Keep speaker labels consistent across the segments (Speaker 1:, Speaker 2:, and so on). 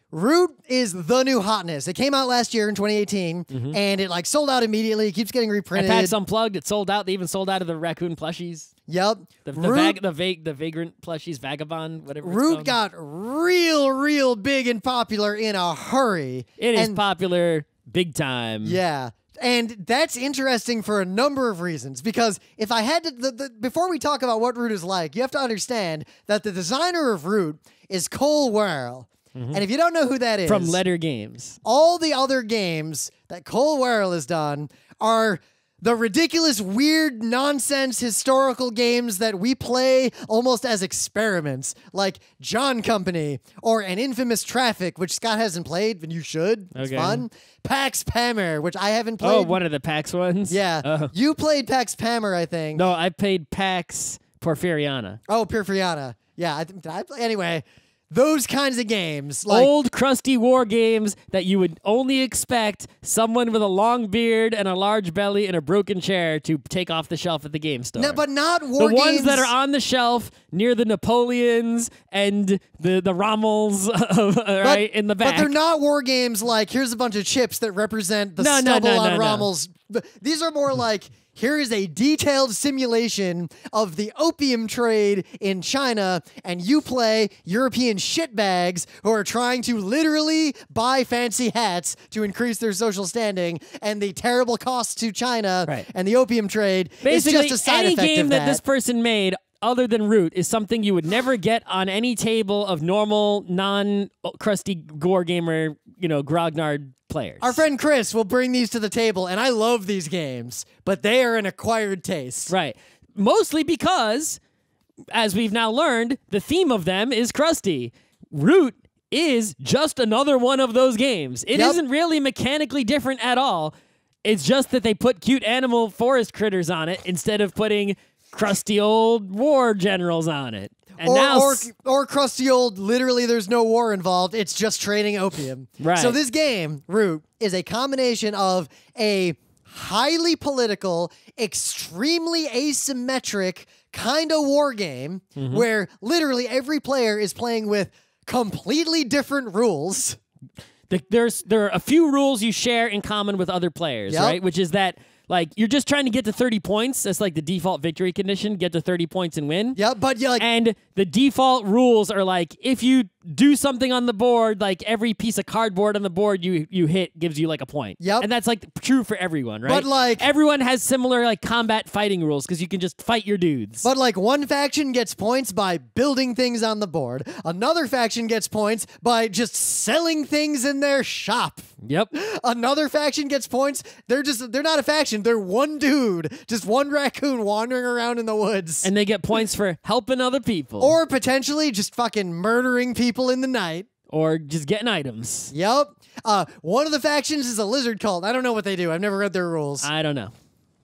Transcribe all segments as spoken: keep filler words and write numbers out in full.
Speaker 1: Root is the new hotness. It came out last year in twenty eighteen, mm-hmm. and it like sold out immediately. It keeps getting reprinted.
Speaker 2: At PAX Unplugged, it sold out. They even sold out of the raccoon plushies.
Speaker 1: Yep.
Speaker 2: The the, vag the, va the vagrant plushies, vagabond, whatever.
Speaker 1: Root got real, real big and popular in a hurry.
Speaker 2: It is
Speaker 1: and,
Speaker 2: popular big time.
Speaker 1: Yeah. And that's interesting for a number of reasons, because if I had to, the, the, before we talk about what Root is like, you have to understand that the designer of Root is Cole Wehrle. Mm-hmm. And if you don't know who that is...
Speaker 2: From Letter Games.
Speaker 1: All the other games that Cole Wehrle has done are the ridiculous, weird, nonsense historical games that we play almost as experiments, like John Company or An Infamous Traffic, which Scott hasn't played, and you should. It's
Speaker 2: okay.
Speaker 1: fun. Pax Pammer, which I haven't played.
Speaker 2: Oh, one of the PAX ones?
Speaker 1: Yeah.
Speaker 2: Oh.
Speaker 1: You played Pax Pammer, I think.
Speaker 2: No, I played PAX Porfiriana.
Speaker 1: Oh, Porfiriana. Yeah. I, did I play? Anyway... Those kinds of games. Like,
Speaker 2: old, crusty war games that you would only expect someone with a long beard and a large belly and a broken chair to take off the shelf at the game store.
Speaker 1: No, but not war
Speaker 2: the
Speaker 1: games.
Speaker 2: The ones that are on the shelf near the Napoleons and the, the Rommels of, uh, right, in the back.
Speaker 1: But they're not war games like, here's a bunch of chips that represent the
Speaker 2: no,
Speaker 1: stubble
Speaker 2: no, no,
Speaker 1: on
Speaker 2: no,
Speaker 1: Rommel's. No. These are more like... Here is a detailed simulation of the opium trade in China, and you play European shitbags who are trying to literally buy fancy hats to increase their social standing, and the terrible costs to China
Speaker 2: right.
Speaker 1: and the opium trade
Speaker 2: Basically,
Speaker 1: is just a side
Speaker 2: any
Speaker 1: effect
Speaker 2: game
Speaker 1: of
Speaker 2: that.
Speaker 1: that
Speaker 2: this person made other than Root is something you would never get on any table of normal, non-crusty gore gamer, you know, grognard players.
Speaker 1: Our friend Chris will bring these to the table, and I love these games, but they are an acquired taste.
Speaker 2: Right. Mostly because, as we've now learned, the theme of them is crusty. Root is just another one of those games. It
Speaker 1: yep.
Speaker 2: isn't really mechanically different at all. It's just that they put cute animal forest critters on it instead of putting crusty old war generals on it. And
Speaker 1: or,
Speaker 2: now
Speaker 1: or, or crusty old, literally there's no war involved, it's just trading opium.
Speaker 2: Right.
Speaker 1: So this game, Root, is a combination of a highly political, extremely asymmetric kind of war game mm-hmm. where literally every player is playing with completely different rules.
Speaker 2: The, there's There are a few rules you share in common with other players,
Speaker 1: yep.
Speaker 2: right? Which is that like, you're just trying to get to thirty points. That's like the default victory condition. Get to thirty points and win.
Speaker 1: Yeah, but you like...
Speaker 2: And the default rules are like, if you do something on the board, like every piece of cardboard on the board you you hit gives you like a point.
Speaker 1: Yep.
Speaker 2: And that's like true for everyone, right?
Speaker 1: But like...
Speaker 2: Everyone has similar like combat fighting rules because you can just fight your dudes.
Speaker 1: But like one faction gets points by building things on the board. Another faction gets points by just selling things in their shop.
Speaker 2: Yep.
Speaker 1: Another faction gets points. They're just, they're not a faction. They're one dude, just one raccoon wandering around in the woods.
Speaker 2: And they get points for helping other people.
Speaker 1: Or potentially just fucking murdering people in the night.
Speaker 2: Or just getting items.
Speaker 1: Yep. Uh, one of the factions is a lizard cult. I don't know what they do. I've never read their rules.
Speaker 2: I don't know.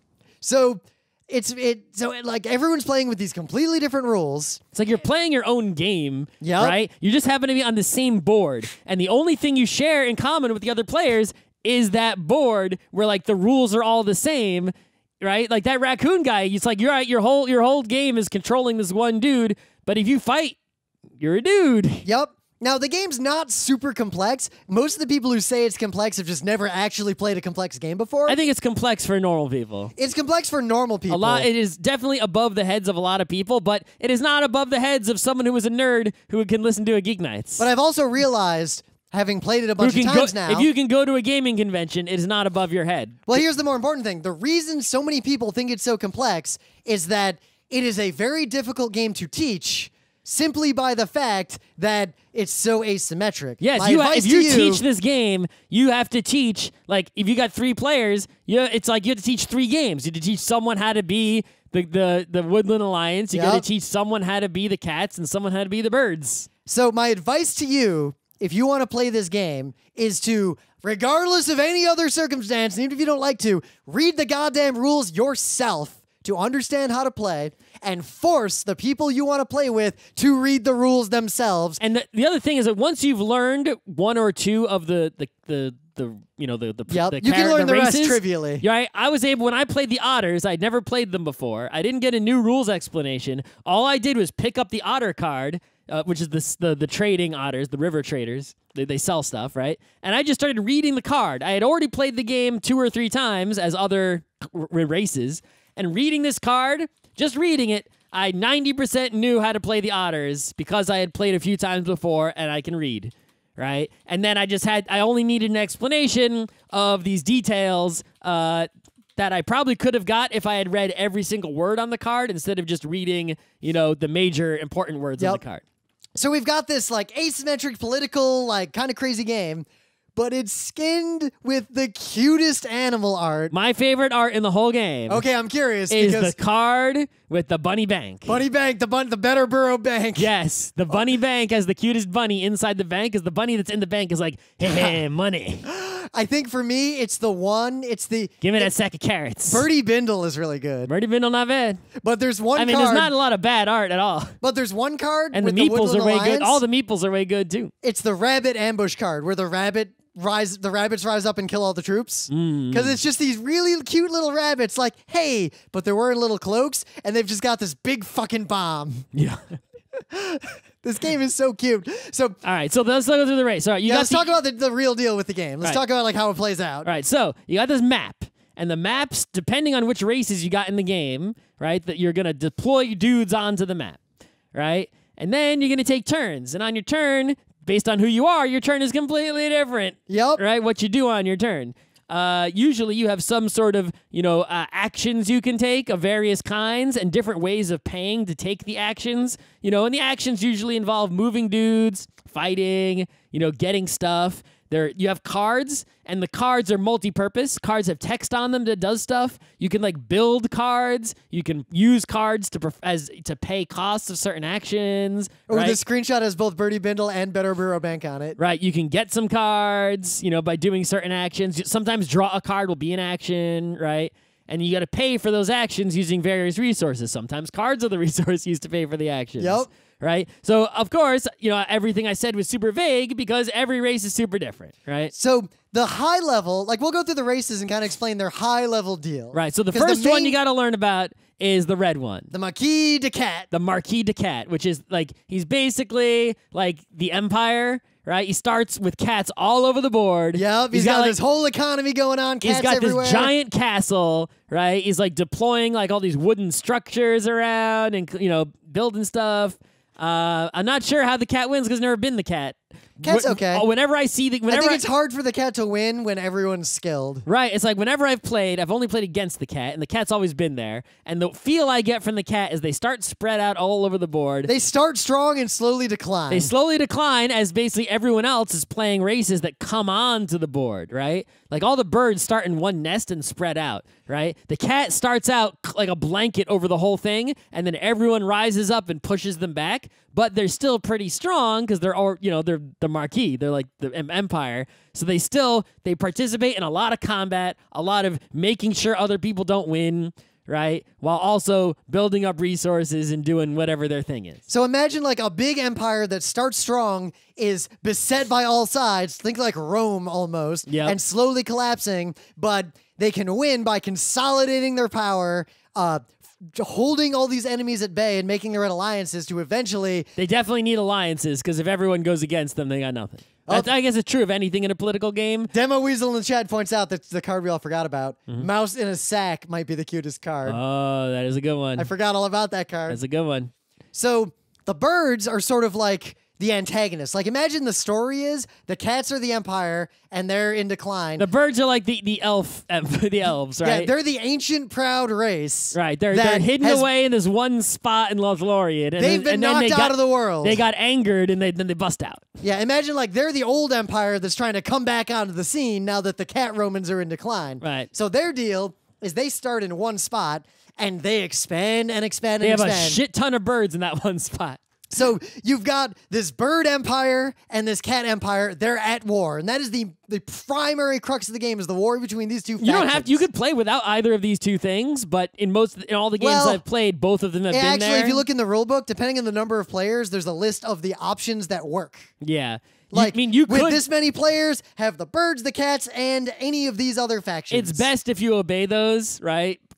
Speaker 1: So it's it. So it, like everyone's playing with these completely different rules.
Speaker 2: It's like you're playing your own game,
Speaker 1: yep.
Speaker 2: right? You just happen to be on the same board, and the only thing you share in common with the other players is that board where like the rules are all the same, right? Like that raccoon guy. It's like you're right. Your whole your whole game is controlling this one dude, but if you fight, you're a dude.
Speaker 1: Yep. Now, the game's not super complex. Most of the people who say it's complex have just never actually played a complex game before.
Speaker 2: I think it's complex for normal people.
Speaker 1: It's complex for normal people.
Speaker 2: A lot. It is definitely above the heads of a lot of people, but it is not above the heads of someone who is a nerd who can listen to a GeekNights.
Speaker 1: But I've also realized, having played it a bunch of times
Speaker 2: go,
Speaker 1: now...
Speaker 2: If you can go to a gaming convention, it is not above your head.
Speaker 1: Well, here's the more important thing. The reason so many people think it's so complex is that it is a very difficult game to teach simply by the fact that it's so asymmetric.
Speaker 2: Yes, you, if you, you teach this game, you have to teach, like, if you got three players, you, it's like you have to teach three games. You have to teach someone how to be the, the, the Woodland Alliance. You
Speaker 1: yep.
Speaker 2: got to teach someone how to be the cats and someone how to be the birds.
Speaker 1: So my advice to you, if you want to play this game, is to, regardless of any other circumstance, and even if you don't like to, read the goddamn rules yourself to understand how to play, and force the people you want to play with to read the rules themselves.
Speaker 2: And the, the other thing is that once you've learned one or two of the the the, the you know the the,
Speaker 1: yep.
Speaker 2: the
Speaker 1: you can learn
Speaker 2: the,
Speaker 1: the
Speaker 2: races,
Speaker 1: rest trivially.
Speaker 2: Right? I was able when I played the otters. I'd never played them before. I didn't get a new rules explanation. All I did was pick up the otter card, uh, which is the, the the trading otters, the river traders. They, they sell stuff, right? And I just started reading the card. I had already played the game two or three times as other r- races, and reading this card, just reading it, I ninety percent knew how to play the otters because I had played a few times before and I can read, right? And then I just had, I only needed an explanation of these details uh, that I probably could have got if I had read every single word on the card instead of just reading, you know, the major important words
Speaker 1: Yep.
Speaker 2: on the card.
Speaker 1: So we've got this like asymmetric political, like kind of crazy game, but it's skinned with the cutest animal art.
Speaker 2: My favorite art in the whole game
Speaker 1: Okay, I'm curious
Speaker 2: is
Speaker 1: because
Speaker 2: the card with the bunny bank.
Speaker 1: Bunny Bank, the bun, the Better Burrow Bank.
Speaker 2: Yes, the bunny bank has the cutest bunny inside the bank, because the bunny that's in the bank is like, hey, hey, money.
Speaker 1: I think for me, it's the one. It's the
Speaker 2: Give me that sack of carrots.
Speaker 1: Birdie Bindle is really good,
Speaker 2: Birdie Bindle, not bad.
Speaker 1: but there's one.
Speaker 2: I mean,
Speaker 1: card,
Speaker 2: there's not a lot of bad art at all.
Speaker 1: But there's one card,
Speaker 2: And the
Speaker 1: with
Speaker 2: meeples
Speaker 1: Woodland
Speaker 2: are way
Speaker 1: Alliance.
Speaker 2: good. All the meeples are way good, too.
Speaker 1: It's the rabbit ambush card where the rabbit rise, the rabbits rise up and kill all the troops.
Speaker 2: Mm.
Speaker 1: Because it's just these really cute little rabbits, like hey, but they're wearing little cloaks and they've just got this big fucking bomb.
Speaker 2: Yeah.
Speaker 1: This game is so cute. So
Speaker 2: All right, so let's go through the race. All right, you
Speaker 1: yeah,
Speaker 2: got
Speaker 1: let's
Speaker 2: the,
Speaker 1: talk about the, the real deal with the game. Let's
Speaker 2: Right.
Speaker 1: talk about like how it plays out.
Speaker 2: All right, so you got this map, and the maps, depending on which races you got in the game, right, that you're going to deploy dudes onto the map, right? And then you're going to take turns, and on your turn, based on who you are, your turn is completely different,
Speaker 1: Yep.
Speaker 2: right, what you do on your turn. Uh, usually you have some sort of, you know, uh, actions you can take of various kinds and different ways of paying to take the actions, you know, and the actions usually involve moving dudes, fighting, you know, getting stuff. There, you have cards, and the cards are multi-purpose. Cards have text on them that does stuff. You can like build cards. You can use cards to perf- as to pay costs of certain actions.
Speaker 1: Or
Speaker 2: right?
Speaker 1: the screenshot has both Birdie Bindle and Better Burrow Bank on it.
Speaker 2: Right, you can get some cards, you know, by doing certain actions. Sometimes draw a card will be an action, right? And you got to pay for those actions using various resources. Sometimes cards are the resource used to pay for the actions.
Speaker 1: Yep.
Speaker 2: Right? So, of course, you know, everything I said was super vague because every race is super different, right?
Speaker 1: So the high level, like we'll go through the races and kind of explain their high level deal.
Speaker 2: Right. So the
Speaker 1: 'Cause the
Speaker 2: first one
Speaker 1: main-
Speaker 2: you got to learn about is the red one.
Speaker 1: The Marquis de Cat.
Speaker 2: The Marquis de Cat, which is like, he's basically like the Empire, right? He starts with cats all over the board.
Speaker 1: Yep, he's got,
Speaker 2: like,
Speaker 1: this whole economy going on. Cats
Speaker 2: He's got
Speaker 1: everywhere.
Speaker 2: this giant castle, right? He's like deploying like all these wooden structures around and, you know, building stuff. Uh, I'm not sure how the cat wins because I've never been the cat.
Speaker 1: Cat's
Speaker 2: Wh-
Speaker 1: okay.
Speaker 2: oh, Whenever I see the,
Speaker 1: I
Speaker 2: whenever
Speaker 1: think it's hard for the cat to win when everyone's skilled.
Speaker 2: Right, it's like whenever I've played, I've only played against the cat, and the cat's always been there. And the feel I get from the cat is they start spread out all over the board.
Speaker 1: They start strong and slowly decline.
Speaker 2: They slowly decline as basically everyone else is playing races that come on to the board, right? Like all the birds start in one nest and spread out, right? The cat starts out like a blanket over the whole thing, and then everyone rises up and pushes them back. But they're still pretty strong because they're all, you know, they're the Marquis. They're like the em- Empire. So they still, they participate in a lot of combat, a lot of making sure other people don't win, right? While also building up resources and doing whatever their thing is.
Speaker 1: So imagine like a big empire that starts strong, is beset by all sides, think like Rome almost,
Speaker 2: Yep.
Speaker 1: and slowly collapsing, but they can win by consolidating their power, uh, holding all these enemies at bay and making their own alliances to eventually...
Speaker 2: They definitely need alliances because if everyone goes against them, they got nothing.
Speaker 1: Oh.
Speaker 2: That's, I guess it's true of anything in a political game.
Speaker 1: Demo Weasel in the chat points out that the card we all forgot about.
Speaker 2: Mm-hmm.
Speaker 1: Mouse in a sack might be the cutest card.
Speaker 2: Oh, that is a good one.
Speaker 1: I forgot all about that card.
Speaker 2: That's a good one.
Speaker 1: So the birds are sort of like the antagonists. Like imagine the story is the cats are the empire and they're in decline.
Speaker 2: The birds are like the the elf, the elves, right?
Speaker 1: Yeah, they're the ancient proud race.
Speaker 2: Right, they're
Speaker 1: that
Speaker 2: they're hidden
Speaker 1: has-
Speaker 2: away in this one spot in Lothlorien. And
Speaker 1: They've
Speaker 2: then,
Speaker 1: been
Speaker 2: and then they
Speaker 1: knocked
Speaker 2: got,
Speaker 1: out of the world.
Speaker 2: They got angered and they then they bust out.
Speaker 1: Yeah, imagine like they're the old empire that's trying to come back onto the scene now that the cat Romans are in decline.
Speaker 2: Right.
Speaker 1: So their deal is they start in one spot and they expand and expand
Speaker 2: They
Speaker 1: and
Speaker 2: have
Speaker 1: expand.
Speaker 2: a shit ton of birds in that one spot.
Speaker 1: So you've got this bird empire and this cat empire. They're at war, and that is the the primary crux of the game is the war between these two.
Speaker 2: You don't have
Speaker 1: factions.
Speaker 2: to. You could play without either of these two things, but in most in all the games
Speaker 1: Well,
Speaker 2: I've played, both of them have
Speaker 1: Yeah,
Speaker 2: been
Speaker 1: actually,
Speaker 2: there.
Speaker 1: if you look in the rule book, depending on the number of players, there's a list of the options that work.
Speaker 2: yeah,
Speaker 1: Like,
Speaker 2: you, I mean, you
Speaker 1: with
Speaker 2: could.
Speaker 1: this many players, have the birds, the cats, and any of these other factions.
Speaker 2: It's best if you obey those, right?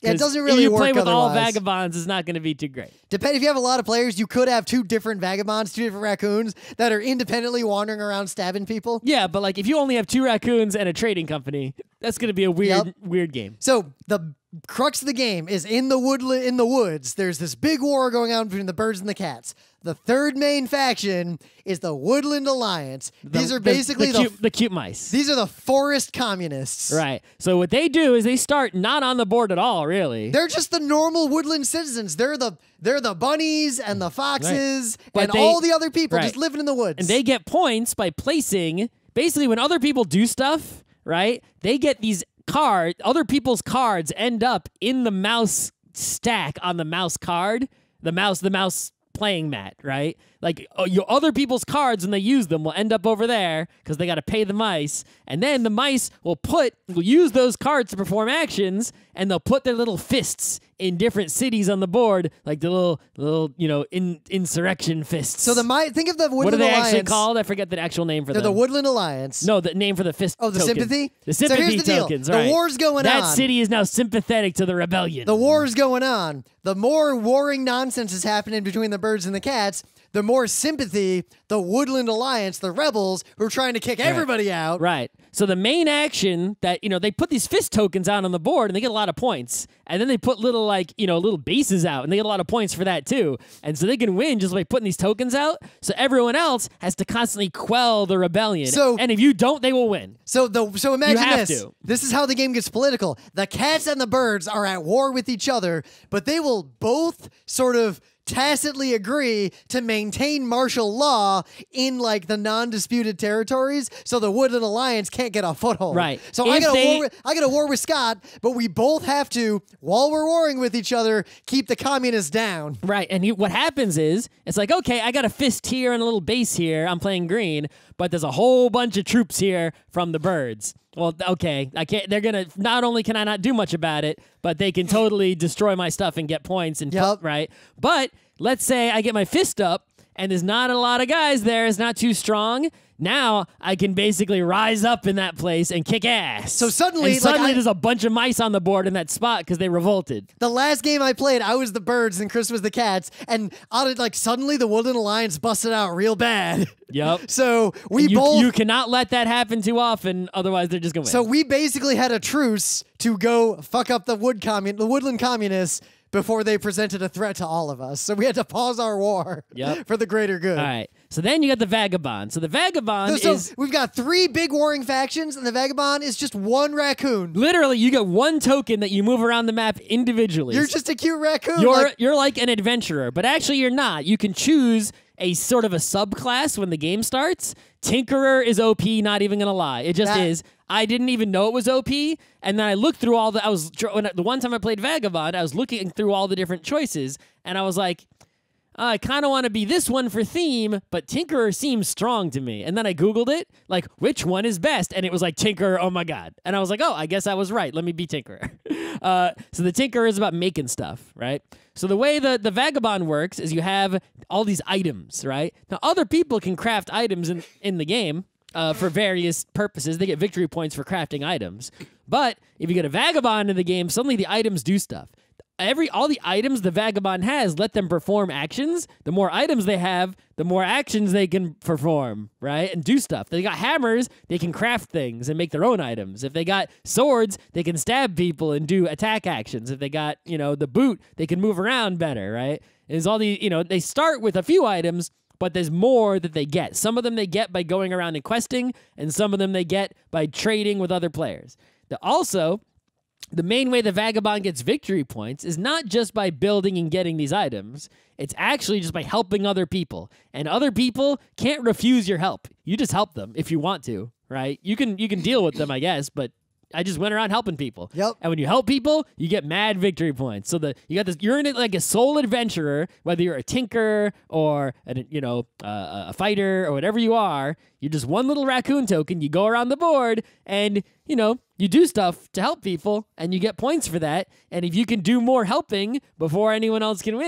Speaker 1: Yeah, it doesn't really
Speaker 2: you
Speaker 1: work
Speaker 2: play with all
Speaker 1: otherwise.
Speaker 2: vagabonds is not going to be too great.
Speaker 1: Depend if you have a lot of players, you could have two different vagabonds, two different raccoons that are independently wandering around stabbing people.
Speaker 2: Yeah, but like if you only have two raccoons and a trading company, that's going to be a weird,
Speaker 1: Yep.
Speaker 2: weird game.
Speaker 1: So the crux of the game is in the wood in the woods. There's this big war going on between the birds and the cats. The third main faction is the Woodland Alliance.
Speaker 2: The-
Speaker 1: these are
Speaker 2: the-
Speaker 1: basically
Speaker 2: the,
Speaker 1: the,
Speaker 2: cute, the cute mice.
Speaker 1: these are the forest communists.
Speaker 2: Right. So what they do is they start not on the board at all, really.
Speaker 1: They're just the normal woodland citizens. They're the they're the bunnies and the foxes
Speaker 2: But
Speaker 1: and
Speaker 2: they-
Speaker 1: all the other people
Speaker 2: right.
Speaker 1: just living in the woods.
Speaker 2: And they get points by placing, basically when other people do stuff, right? They get these cards, other people's cards end up in the mouse stack on the mouse card, the mouse, the mouse playing mat, right? Like uh, your other people's cards when they use them will end up over there because they got to pay the mice, and then the mice will put will use those cards to perform actions, and they'll put their little fists in different cities on the board, like the little little you know in, insurrection fists.
Speaker 1: so the mi- think of the Woodland
Speaker 2: what are they
Speaker 1: Alliance.
Speaker 2: actually called? I forget the actual name for
Speaker 1: They're
Speaker 2: them.
Speaker 1: the Woodland Alliance.
Speaker 2: No, the name for the fist.
Speaker 1: Oh, the
Speaker 2: token.
Speaker 1: sympathy?
Speaker 2: The
Speaker 1: So
Speaker 2: sympathy
Speaker 1: here's the deal.
Speaker 2: tokens.
Speaker 1: The
Speaker 2: right.
Speaker 1: war's going
Speaker 2: that
Speaker 1: on.
Speaker 2: city is now sympathetic to the rebellion.
Speaker 1: The war's going on. The more warring nonsense is happening between the birds and the cats, the more sympathy the Woodland Alliance, the rebels, who are trying to kick everybody out.
Speaker 2: Right. So the main action that, you know, they put these fist tokens out on the board and they get a lot of points. And then they put little, like, you know, little bases out and they get a lot of points for that too. And so they can win just by putting these tokens out. So everyone else has to constantly quell the rebellion.
Speaker 1: So-
Speaker 2: and if you don't, they will win.
Speaker 1: So the so imagine
Speaker 2: have
Speaker 1: this.
Speaker 2: to.
Speaker 1: This is how the game gets political. The cats and the birds are at war with each other, but they will both sort of tacitly agree to maintain martial law in like the non-disputed territories, so the Woodland Alliance can't get a foothold.
Speaker 2: Right.
Speaker 1: So I
Speaker 2: If
Speaker 1: got a
Speaker 2: they-
Speaker 1: war. With, I got a war with Scott, but we both have to, while we're warring with each other, keep the communists down.
Speaker 2: Right, and you, what happens is, it's like, okay, I got a fist here and a little base here, I'm playing green, but there's a whole bunch of troops here from the birds. Well, okay, I can't, they're gonna, not only can I not do much about it, but they can totally destroy my stuff and get points, and
Speaker 1: Yep.
Speaker 2: right? But, let's say I get my fist up, and there's not a lot of guys there, it's not too strong. Now I can basically rise up in that place and kick ass.
Speaker 1: So suddenly,
Speaker 2: and suddenly
Speaker 1: like, I-
Speaker 2: there's a bunch of mice on the board in that spot because they revolted.
Speaker 1: The last game I played, I was the birds and Chris was the cats, and out of like suddenly the Woodland Alliance busted out real bad.
Speaker 2: Yep.
Speaker 1: So we
Speaker 2: And you,
Speaker 1: both.
Speaker 2: you cannot let that happen too often, otherwise they're just gonna win.
Speaker 1: So we basically had a truce to go fuck up the wood commun- the woodland communists before they presented a threat to all of us. So we had to pause our war
Speaker 2: Yep.
Speaker 1: for the greater good.
Speaker 2: All right. So then you got the Vagabond. So the Vagabond
Speaker 1: So
Speaker 2: is
Speaker 1: we've got three big warring factions, and the Vagabond is just one raccoon.
Speaker 2: literally you get one token that you move around the map individually.
Speaker 1: You're just a cute raccoon.
Speaker 2: you're
Speaker 1: like-
Speaker 2: you're like an adventurer, but actually you're not. You can choose a sort of a subclass when the game starts. Tinkerer is O P, not even gonna lie. It just
Speaker 1: That-
Speaker 2: is. I didn't even know it was O P, and then I looked through all the. I was when, the one time I played Vagabond, I was looking through all the different choices, and I was like, "Uh, I kind of want to be this one for theme, but Tinkerer seems strong to me. And then I Googled it, like, which one is best? And it was like, Tinkerer, oh my God. And I was like, oh, I guess I was right. Let me be Tinkerer. uh, so the Tinkerer is about making stuff, right? So the way the, the Vagabond works is you have all these items, right? Now, other people can craft items in, in the game uh, for various purposes. They get victory points for crafting items. But if you get a Vagabond in the game, suddenly the items do stuff. Every all the items the Vagabond has let them perform actions. The more items they have, the more actions they can perform, right? And do stuff. They got hammers, they can craft things and make their own items. If they got swords, they can stab people and do attack actions. If they got, you know, the boot, they can move around better, right? There's all the, you know, they start with a few items, but there's more that they get. Some of them they get by going around and questing, and some of them they get by trading with other players. The, also, the main way the Vagabond gets victory points is not just by building and getting these items. It's actually just by helping other people. And other people can't refuse your help. You just help them if you want to, right? You can you can deal with them, I guess, but I just went around helping people.
Speaker 1: Yep.
Speaker 2: And when you help people, you get mad victory points. So the you got this. You're in it like a sole adventurer, whether you're a tinker or a, you know uh, a fighter or whatever you are. You're just one little raccoon token. You go around the board and you know you do stuff to help people, and you get points for that. And if you can do more helping before anyone else can win,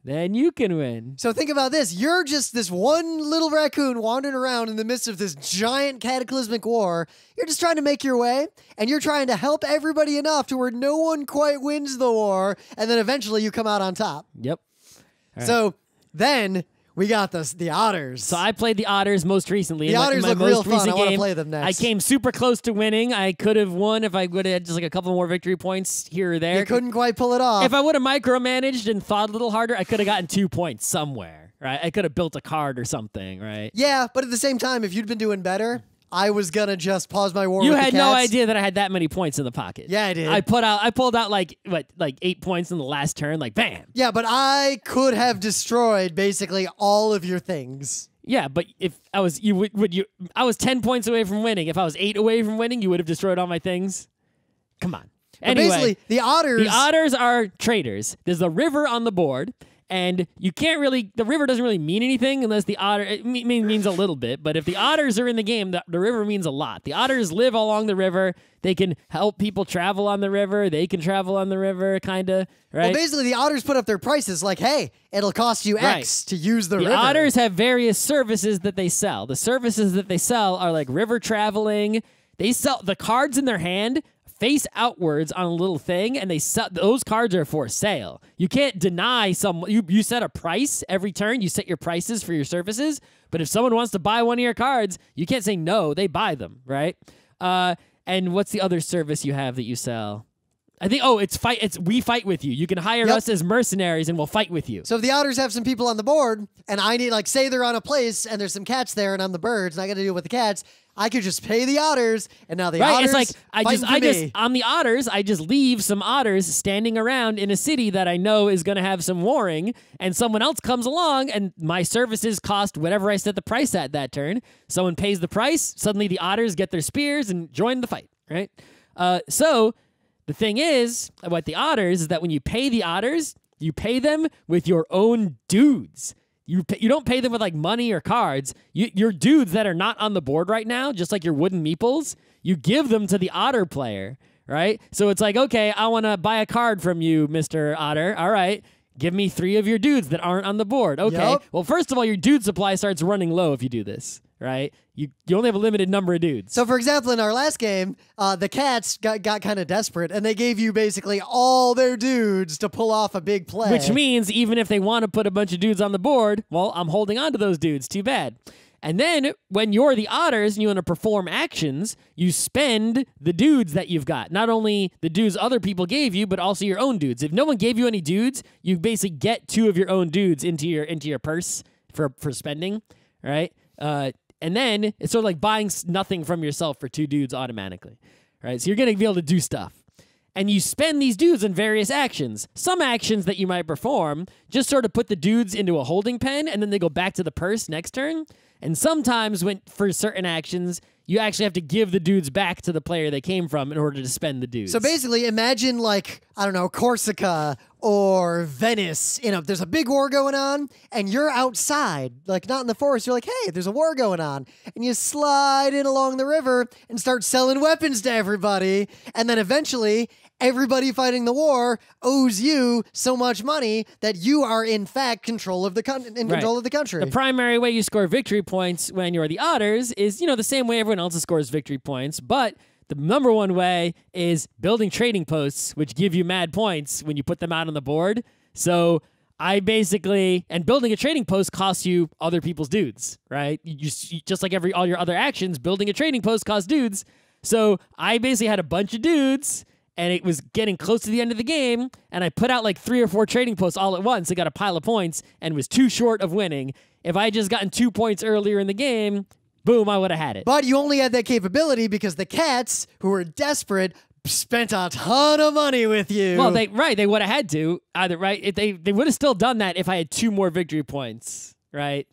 Speaker 2: then you can win.
Speaker 1: So think about this. You're just this one little raccoon wandering around in the midst of this giant cataclysmic war. You're just trying to make your way, and you're trying to help everybody enough to where no one quite wins the war, and then eventually you come out on top.
Speaker 2: Yep. Right.
Speaker 1: So then we got the, the otters.
Speaker 2: So I played the otters most recently.
Speaker 1: The
Speaker 2: in
Speaker 1: otters
Speaker 2: my, in my
Speaker 1: look real
Speaker 2: most
Speaker 1: fun.
Speaker 2: recent
Speaker 1: I want to
Speaker 2: game.
Speaker 1: play them next.
Speaker 2: I came super close to winning. I could have won if I would have had just like a couple more victory points here or there.
Speaker 1: You couldn't quite pull it off.
Speaker 2: If I would have micromanaged and thought a little harder, I could have gotten two points somewhere, right? I could have built a card or something, right?
Speaker 1: Yeah, but at the same time, if you'd been doing better, I was gonna just pause my war
Speaker 2: You
Speaker 1: with
Speaker 2: had
Speaker 1: the
Speaker 2: no
Speaker 1: cats.
Speaker 2: idea that I had that many points in the pocket.
Speaker 1: Yeah, I did.
Speaker 2: I put out. I pulled out like what, like eight points in the last turn. Like bam.
Speaker 1: Yeah, but I could have destroyed basically all of your things.
Speaker 2: Yeah, but if I was, you would, would you? I was ten points away from winning. If I was eight away from winning, you would have destroyed all my things. Come on.
Speaker 1: But
Speaker 2: Anyway,
Speaker 1: basically, the otters.
Speaker 2: the otters are traders. There's a river on the board, and you can't really. The river doesn't really mean anything unless the otter. It me- means a little bit, but if the otters are in the game, the, the river means a lot. The otters live along the river. They can help people travel on the river. They can travel on the river, kind of, right?
Speaker 1: Well, basically, the otters put up their prices like, hey, it'll cost you X
Speaker 2: Right.
Speaker 1: to use the,
Speaker 2: The
Speaker 1: river.
Speaker 2: otters have various services that they sell. The services that they sell are like river traveling. They sell the cards in their hand face outwards on a little thing, and they sell those cards are for sale. You can't deny some. You you set a price every turn. You set your prices for your services. But if someone wants to buy one of your cards, you can't say no. They buy them, right? Uh, and what's the other service you have that you sell? I think, oh, it's fight. It's we fight with you. You can hire
Speaker 1: Yep.
Speaker 2: us as mercenaries, and we'll fight with you.
Speaker 1: So if the otters have some people on the board, and I need, like, say they're on a place, and there's some cats there, and I'm the birds, and I got to deal with the cats, I could just pay the otters, and now the
Speaker 2: Right,
Speaker 1: otters
Speaker 2: it's like I
Speaker 1: fighting
Speaker 2: just,
Speaker 1: for
Speaker 2: I just,
Speaker 1: me.
Speaker 2: on the otters, I just leave some otters standing around in a city that I know is going to have some warring, and someone else comes along, and my services cost whatever I set the price at that turn. Someone pays the price, suddenly the otters get their spears and join the fight, right? Uh, so the thing is, about the otters is that when you pay the otters, you pay them with your own dudes. You pay, you don't pay them with like money or cards. You, your dudes that are not on the board right now, just like your wooden meeples, you give them to the otter player, right? So it's like, okay, I want to buy a card from you, Mister Otter. All right, give me three of your dudes that aren't on the board. Okay.
Speaker 1: Yep.
Speaker 2: Well, first of all, your dude supply starts running low if you do this, right? You you only have a limited number of dudes.
Speaker 1: So, for example, in our last game, uh, the cats got, got kind of desperate, and they gave you basically all their dudes to pull off a big play.
Speaker 2: Which means even if they want to put a bunch of dudes on the board, well, I'm holding on to those dudes. Too bad. And then when you're the otters and you want to perform actions, you spend the dudes that you've got. Not only the dudes other people gave you, but also your own dudes. If no one gave you any dudes, you basically get two of your own dudes into your into your purse for, for spending, right? Uh, and then it's sort of like buying s- nothing from yourself for two dudes automatically, right? So you're going to be able to do stuff. And you spend these dudes in various actions. Some actions that you might perform just sort of put the dudes into a holding pen, and then they go back to the purse next turn. And sometimes when for certain actions, you actually have to give the dudes back to the player they came from in order to spend the dudes.
Speaker 1: So basically, imagine like, I don't know, Corsica or Venice. You know, there's a big war going on, and you're outside, like not in the forest. You're like, hey, there's a war going on. And you slide in along the river and start selling weapons to everybody. And then eventually, everybody fighting the war owes you so much money that you are, in fact, control of the con- in
Speaker 2: Right.
Speaker 1: control of the country.
Speaker 2: The primary way you score victory points when you're the otters is, you know, the same way everyone else scores victory points, but the number one way is building trading posts, which give you mad points when you put them out on the board. So I basically, and building a trading post costs you other people's dudes, right? You just, you, just like every all your other actions, building a trading post costs dudes. So I basically had a bunch of dudes, and it was getting close to the end of the game, and I put out like three or four trading posts all at once. I got a pile of points and was too short of winning. If I had just gotten two points earlier in the game, boom, I would have had it.
Speaker 1: But you only had that capability because the cats, who were desperate, spent a ton of money with you.
Speaker 2: Well, they right, they would have had to either right. If they they would have still done that if I had two more victory points, right?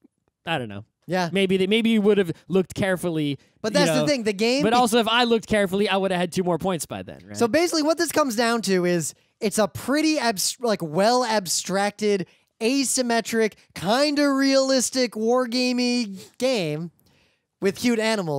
Speaker 2: I don't know.
Speaker 1: yeah.
Speaker 2: Maybe they maybe you would have looked carefully.
Speaker 1: But
Speaker 2: you
Speaker 1: that's
Speaker 2: know,
Speaker 1: the thing. The game.
Speaker 2: But also, if I looked carefully, I would have had two more points by then, right?
Speaker 1: So basically, what this comes down to is it's a pretty abs- like well abstracted, asymmetric, kind of realistic wargamey game with cute animals.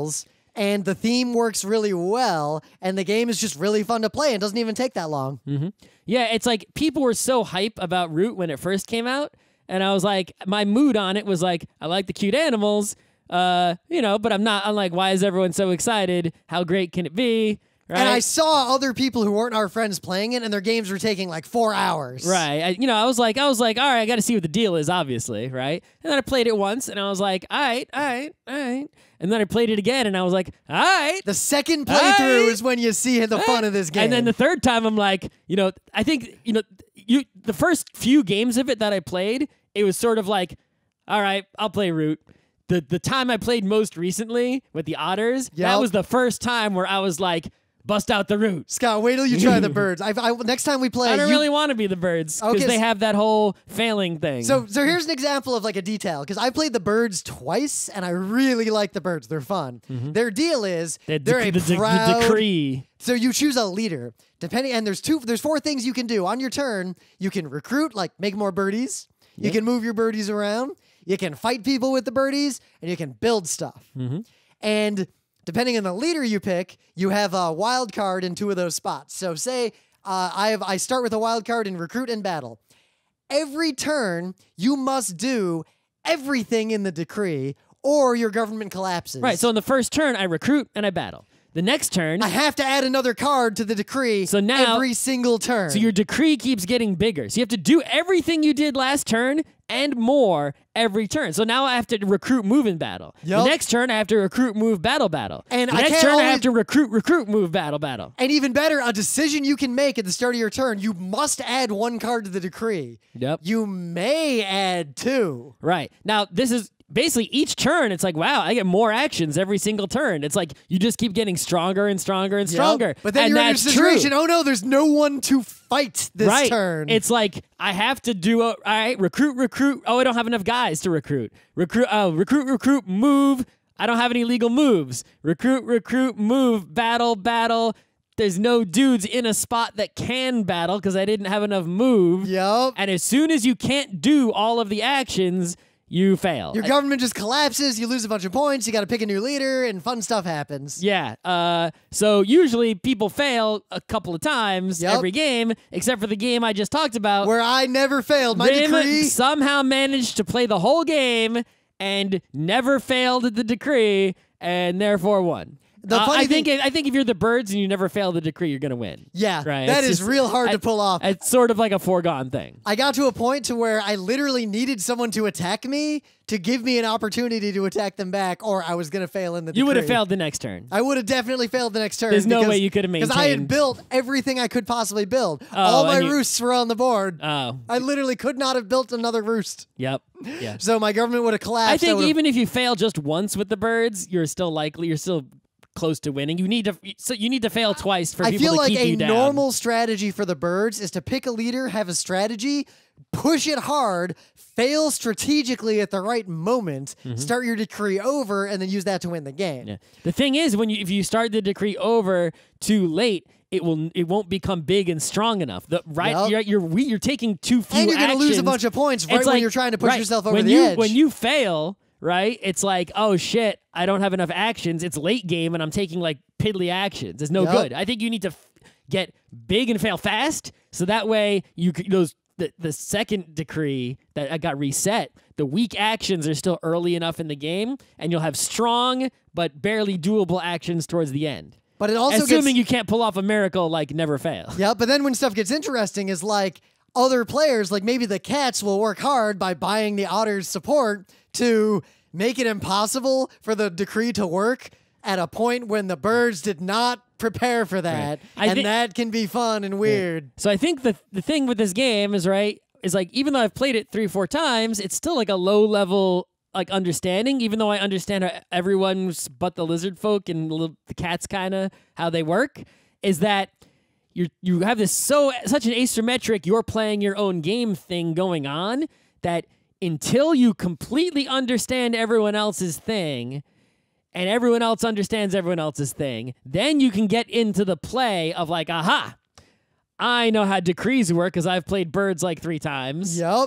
Speaker 1: and the theme works really well, and the game is just really fun to play and doesn't even take that long.
Speaker 2: Mm-hmm. Yeah, it's like people were so hype about Root when it first came out, and I was like, my mood on it was like, I like the cute animals, uh, you know, but I'm not, I'm like, why is everyone so excited? How great can it be? Right?
Speaker 1: And I saw other people who weren't our friends playing it, and their games were taking like four hours.
Speaker 2: Right. I, you know, I was like, I was like, all right, I got to see what the deal is, obviously, right? And then I played it once, and I was like, all right, all right, all right. And then I played it again, and I was like, all right.
Speaker 1: The second playthrough
Speaker 2: right,
Speaker 1: is when you see the fun
Speaker 2: right.
Speaker 1: of this game.
Speaker 2: And then the third time, I'm like, you know, I think, you know, you the first few games of it that I played, it was sort of like, all right, I'll play Root. The the time I played most recently with the Otters,
Speaker 1: yep.
Speaker 2: that was the first time where I was like, bust out the Root.
Speaker 1: Scott, wait till you try the birds. I, I, next time we play,
Speaker 2: I don't
Speaker 1: you...
Speaker 2: really want to be the birds because
Speaker 1: okay,
Speaker 2: they have that whole failing thing.
Speaker 1: So, so here's an example of like a detail because I played the birds twice and I really like the birds. They're fun. Mm-hmm. Their deal is
Speaker 2: the,
Speaker 1: they're a
Speaker 2: the, the,
Speaker 1: proud.
Speaker 2: The decree.
Speaker 1: So you choose a leader, depending, and there's two, there's four things you can do on your turn. You can recruit, like make more birdies. Yep. You can move your birdies around. You can fight people with the birdies, and you can build stuff.
Speaker 2: Mm-hmm.
Speaker 1: And depending on the leader you pick, you have a wild card in two of those spots. So say uh, I have I start with a wild card in recruit and battle. Every turn, you must do everything in the decree, or your government collapses.
Speaker 2: Right. So in the first turn, I recruit and I battle. The next turn,
Speaker 1: I have to add another card to the decree
Speaker 2: so now,
Speaker 1: every single turn.
Speaker 2: So your decree keeps getting bigger. So you have to do everything you did last turn and more every turn. So now I have to recruit, move, and battle.
Speaker 1: Yep.
Speaker 2: The next turn, I have to recruit, move, battle, battle.
Speaker 1: And
Speaker 2: the
Speaker 1: I
Speaker 2: next
Speaker 1: can't
Speaker 2: turn,
Speaker 1: always...
Speaker 2: I have to recruit, recruit, move, battle, battle.
Speaker 1: And even better, a decision you can make at the start of your turn, you must add one card to the decree.
Speaker 2: Yep.
Speaker 1: You may add two.
Speaker 2: Right. Now, this is... Basically, each turn, it's like, wow, I get more actions every single turn. It's like you just keep getting stronger and stronger and stronger.
Speaker 1: Yep. But then
Speaker 2: and
Speaker 1: you're in a
Speaker 2: that's
Speaker 1: situation,
Speaker 2: true.
Speaker 1: oh no, there's no one to fight this
Speaker 2: right.
Speaker 1: turn.
Speaker 2: It's like, I have to do, a, all right, recruit, recruit. Oh, I don't have enough guys to recruit. Recruit, oh, recruit, recruit, move. I don't have any legal moves. Recruit, recruit, move, battle, battle. There's no dudes in a spot that can battle because I didn't have enough move.
Speaker 1: Yep.
Speaker 2: And as soon as you can't do all of the actions, you fail.
Speaker 1: Your government just collapses, you lose a bunch of points, you got to pick a new leader, and fun stuff happens.
Speaker 2: Yeah. Uh, so usually people fail a couple of times
Speaker 1: yep.
Speaker 2: every game, except for the game I just talked about.
Speaker 1: Where I never failed. My
Speaker 2: Rim
Speaker 1: decree...
Speaker 2: somehow managed to play the whole game and never failed the decree, and therefore won.
Speaker 1: The
Speaker 2: uh,
Speaker 1: funny
Speaker 2: I think
Speaker 1: thing,
Speaker 2: I think if you're the birds and you never fail the decree, you're gonna win.
Speaker 1: Yeah,
Speaker 2: right.
Speaker 1: that
Speaker 2: it's
Speaker 1: is
Speaker 2: just,
Speaker 1: real hard
Speaker 2: I,
Speaker 1: to pull off.
Speaker 2: It's sort of like a foregone thing.
Speaker 1: I got to a point to where I literally needed someone to attack me to give me an opportunity to attack them back, or I was gonna fail in the.
Speaker 2: You would have
Speaker 1: decree.
Speaker 2: failed the next turn.
Speaker 1: I would have definitely failed the next turn.
Speaker 2: There's no
Speaker 1: because,
Speaker 2: way you could have maintained.
Speaker 1: Because I had built everything I could possibly build.
Speaker 2: Oh,
Speaker 1: All my
Speaker 2: you,
Speaker 1: roosts were on the board.
Speaker 2: Oh.
Speaker 1: I literally could not have built another roost.
Speaker 2: Yep. Yeah.
Speaker 1: So my government would have collapsed.
Speaker 2: I think
Speaker 1: I
Speaker 2: even if you fail just once with the birds, you're still likely. You're still close to winning. You need to. So you need to fail twice for
Speaker 1: I
Speaker 2: people
Speaker 1: feel
Speaker 2: to
Speaker 1: like
Speaker 2: keep
Speaker 1: a
Speaker 2: you down.
Speaker 1: normal strategy for the birds is to pick a leader, have a strategy, push it hard, fail strategically at the right moment, mm-hmm. start your decree over, and then use that to win the game.
Speaker 2: Yeah. The thing is, when you if you start the decree over too late, it will it won't become big and strong enough. The right
Speaker 1: yep.
Speaker 2: you're, you're you're taking too few
Speaker 1: and you're
Speaker 2: actions.
Speaker 1: gonna lose a bunch of points right
Speaker 2: it's
Speaker 1: when
Speaker 2: like,
Speaker 1: you're trying to push
Speaker 2: right,
Speaker 1: yourself over
Speaker 2: when
Speaker 1: the
Speaker 2: you,
Speaker 1: edge.
Speaker 2: When you fail, right, it's like, oh shit, I don't have enough actions. It's late game, and I'm taking like piddly actions. It's no
Speaker 1: yep.
Speaker 2: good. I think you need to f get big and fail fast, so that way you c those. The, the second decree that I got reset, the weak actions are still early enough in the game, and you'll have strong but barely doable actions towards the end.
Speaker 1: But it also
Speaker 2: assuming
Speaker 1: gets,
Speaker 2: you can't pull off a miracle like never fail.
Speaker 1: Yeah, but then when stuff gets interesting is like other players, like maybe the cats will work hard by buying the otters support to make it impossible for the decree to work at a point when the birds did not prepare for that.
Speaker 2: Right.
Speaker 1: And that can be fun and weird.
Speaker 2: Yeah. So I think the the thing with this game is, right, is like even though I've played it three or four times, it's still like a low level like understanding, even though I understand how everyone's but the lizard folk and the cats kind of how they work, is that you you have this so such an asymmetric you're playing your own game thing going on that until you completely understand everyone else's thing and everyone else understands everyone else's thing, then you can get into the play of like, aha, I know how decrees work because I've played birds like three times.
Speaker 1: Yep.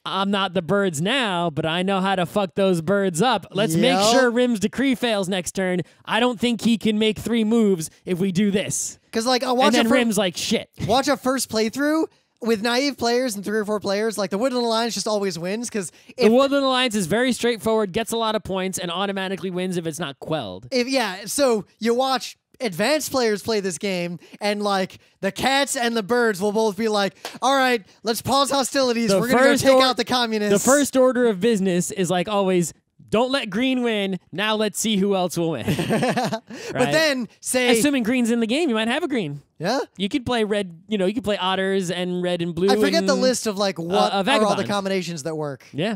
Speaker 2: I'm not the birds now, but I know how to fuck those birds up. Let's
Speaker 1: Yep.
Speaker 2: make sure Rim's decree fails next turn. I don't think he can make three moves if we do this.
Speaker 1: Because like, I'll watch
Speaker 2: And then
Speaker 1: a fir-
Speaker 2: Rim's like, shit.
Speaker 1: watch a first playthrough with naive players and three or four players. Like the Woodland Alliance just always wins because
Speaker 2: The
Speaker 1: if,
Speaker 2: Woodland Alliance is very straightforward, gets a lot of points, and automatically wins if it's not quelled.
Speaker 1: if yeah, so you watch advanced players play this game, and like the cats and the birds will both be like, "All right, let's pause hostilities.
Speaker 2: The
Speaker 1: We're gonna go
Speaker 2: first
Speaker 1: take
Speaker 2: or-
Speaker 1: out the communists."
Speaker 2: The first order of business is like always, don't let green win. Now let's see who else will win.
Speaker 1: but
Speaker 2: Right?
Speaker 1: then say,
Speaker 2: Assuming green's in the game, you might have a green.
Speaker 1: yeah.
Speaker 2: You could play red, you know, you could play otters and red and blue.
Speaker 1: I forget the
Speaker 2: and-
Speaker 1: list of like what
Speaker 2: a
Speaker 1: are all the
Speaker 2: vagabond.
Speaker 1: combinations that work.
Speaker 2: Yeah.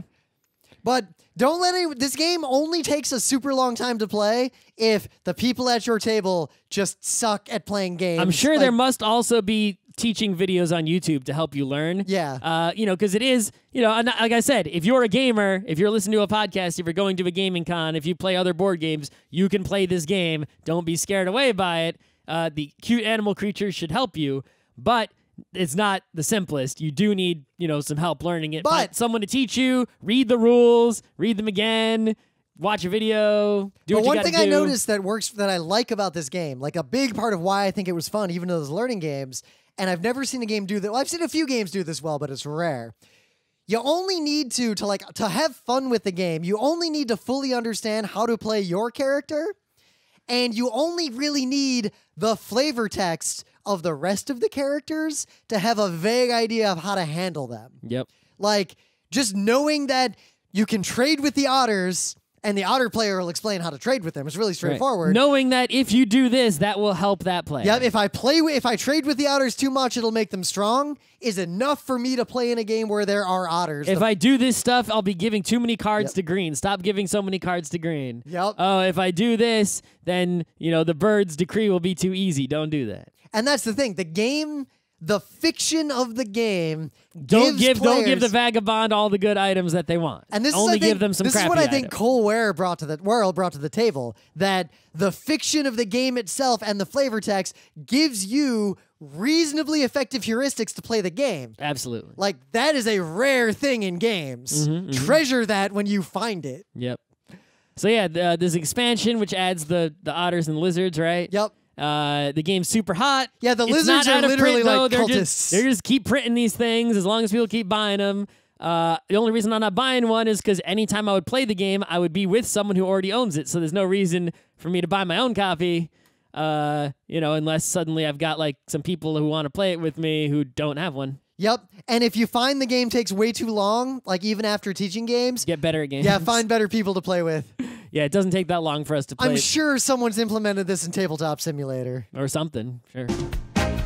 Speaker 1: But don't let any. This game only takes a super long time to play if the people at your table just suck at playing games.
Speaker 2: I'm sure
Speaker 1: Like,
Speaker 2: there must also be teaching videos on YouTube to help you learn.
Speaker 1: Yeah.
Speaker 2: Uh, you know, because it is, you know, and like I said, if you're a gamer, if you're listening to a podcast, if you're going to a gaming con, if you play other board games, you can play this game. Don't be scared away by it. Uh, the cute animal creatures should help you, but it's not the simplest. You do need, you know, some help learning it.
Speaker 1: But-
Speaker 2: Find someone to teach you, read the rules, read them again, watch a video, do
Speaker 1: But
Speaker 2: what you
Speaker 1: one
Speaker 2: gotta
Speaker 1: thing I
Speaker 2: do.
Speaker 1: noticed that works that I like about this game, like a big part of why I think it was fun, even though those learning games, and I've never seen a game do that. Well, I've seen a few games do this well, but it's rare. You only need to to like to have fun with the game. You only need to fully understand how to play your character, and you only really need the flavor text of the rest of the characters to have a vague idea of how to handle them.
Speaker 2: Yep.
Speaker 1: Like, just knowing that you can trade with the otters and the otter player will explain how to trade with them is really
Speaker 2: Right.
Speaker 1: straightforward.
Speaker 2: Knowing that if you do this, that will help that player.
Speaker 1: Yeah, if I play wi- if I trade with the otters too much, it'll make them strong is enough for me to play in a game where there are otters.
Speaker 2: If
Speaker 1: The-
Speaker 2: I do this stuff, I'll be giving too many cards
Speaker 1: Yep.
Speaker 2: to green. Stop giving so many cards to green.
Speaker 1: Yep.
Speaker 2: Oh, if I do this, then, you know, the bird's decree will be too easy. Don't do that.
Speaker 1: and that's the thing. The game, the fiction of the game
Speaker 2: Don't
Speaker 1: gives
Speaker 2: give don't give the
Speaker 1: players-
Speaker 2: vagabond all the good items that they want.
Speaker 1: And this
Speaker 2: Only
Speaker 1: is, I think,
Speaker 2: give them some
Speaker 1: This is
Speaker 2: crappy
Speaker 1: what I think
Speaker 2: items.
Speaker 1: Cole Ware brought to the Wehrle brought to the table. That the fiction of the game itself and the flavor text gives you reasonably effective heuristics to play the game.
Speaker 2: Absolutely.
Speaker 1: Like that is a rare thing in games.
Speaker 2: Mm-hmm,
Speaker 1: Treasure that when you find it.
Speaker 2: Yep. So yeah, the, this expansion which adds the the otters and lizards, right?
Speaker 1: Yep.
Speaker 2: Uh, the game's super hot.
Speaker 1: Yeah, the
Speaker 2: It's
Speaker 1: lizards
Speaker 2: not
Speaker 1: are
Speaker 2: out of
Speaker 1: literally
Speaker 2: print, though.
Speaker 1: like
Speaker 2: they're
Speaker 1: cultists.
Speaker 2: Just, they just keep printing these things as long as people keep buying them. Uh, the only reason I'm not buying one is because anytime I would play the game, I would be with someone who already owns it. So there's no reason for me to buy my own copy. Uh, you know, unless suddenly I've got like some people who want to play it with me who don't have one.
Speaker 1: Yep. And if you find the game takes way too long, like even after teaching games,
Speaker 2: Get better at games.
Speaker 1: yeah, find better people to play with.
Speaker 2: Yeah, it doesn't take that long for us to play
Speaker 1: I'm
Speaker 2: it
Speaker 1: sure someone's implemented this in Tabletop Simulator.
Speaker 2: or something. Sure.